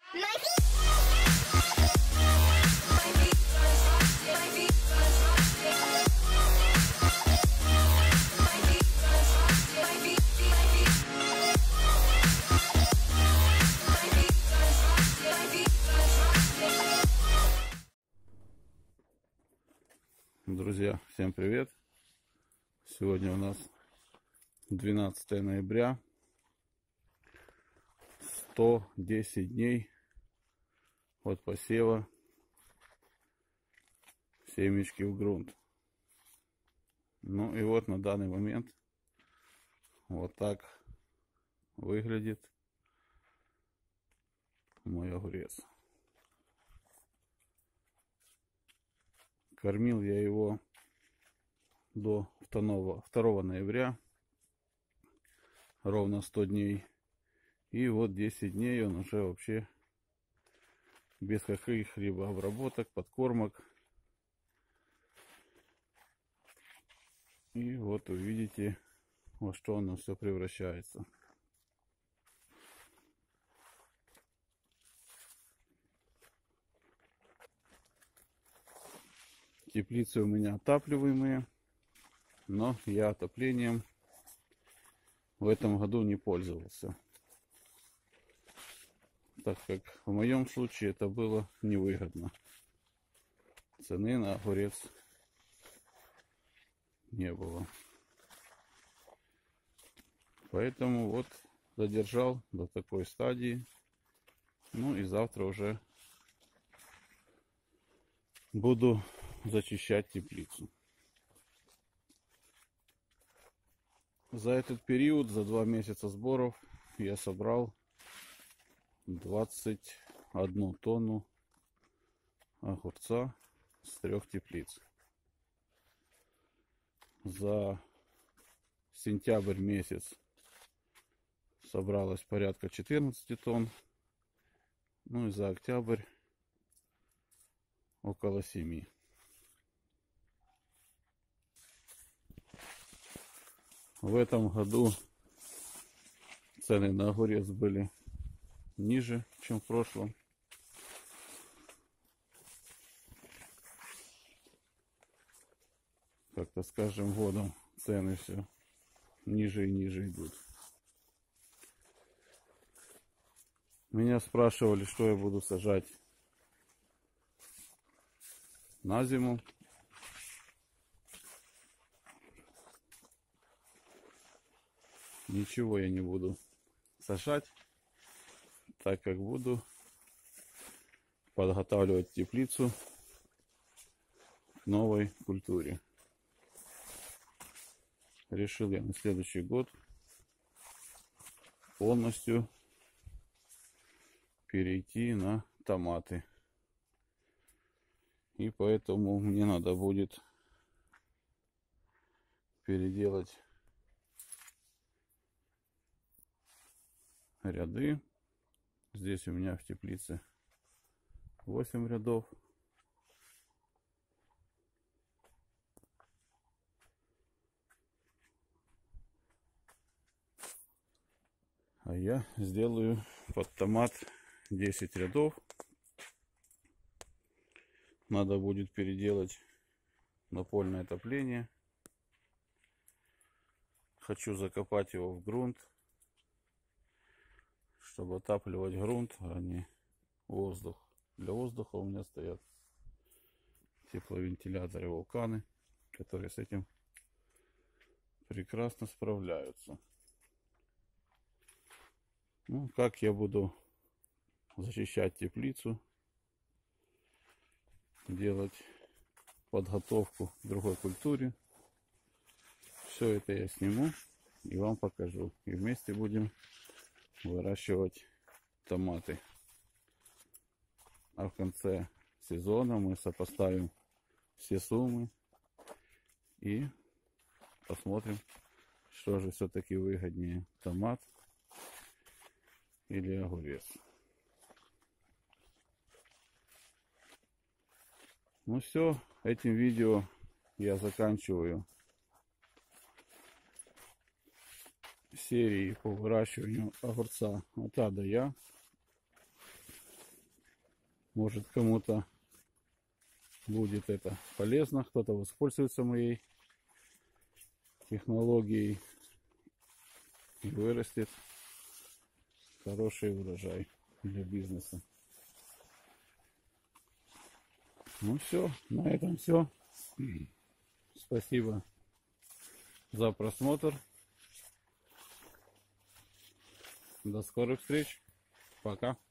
Друзья, всем привет! Сегодня у нас 12 ноября, 110 дней от посева семечки в грунт. Ну и вот на данный момент вот так выглядит мой огурец. Кормил я его до 2 ноября, ровно 100 дней. И вот 10 дней он уже вообще без каких-либо обработок, подкормок. И вот увидите, во что оно все превращается. Теплицы у меня отапливаемые, но я отоплением в этом году не пользовался, так как в моем случае это было невыгодно. Цены на огурец не было. Поэтому вот задержал до такой стадии. Ну и завтра уже буду зачищать теплицу. За этот период, за 2 месяца сборов, я собрал 21 тонну огурца с 3 теплиц. За сентябрь месяц собралось порядка 14 тонн. Ну и за октябрь около 7. В этом году цены на огурец были ниже, чем в прошлом. Как-то с каждым годом цены все ниже и ниже идут. Меня спрашивали, что я буду сажать на зиму. Ничего я не буду сажать, так как буду подготавливать теплицу к новой культуре. Решил я на следующий год полностью перейти на томаты. И поэтому мне надо будет переделать ряды. Здесь у меня в теплице 8 рядов. А я сделаю под томат 10 рядов. Надо будет переделать напольное отопление. Хочу закопать его в грунт, чтобы отапливать грунт, а не воздух. Для воздуха у меня стоят тепловентиляторы Vulcan, которые с этим прекрасно справляются. Ну, как я буду защищать теплицу, делать подготовку к другой культуре, все это я сниму и вам покажу. И вместе будем выращивать томаты. А в конце сезона мы сопоставим все суммы и посмотрим, что же все-таки выгоднее, томат или огурец. Ну все, этим видео я заканчиваю серии по выращиванию огурца от А до Я. Может, кому-то будет это полезно, кто-то воспользуется моей технологией и вырастет хороший урожай для бизнеса. Ну все, на этом все. Спасибо за просмотр. До скорых встреч. Пока.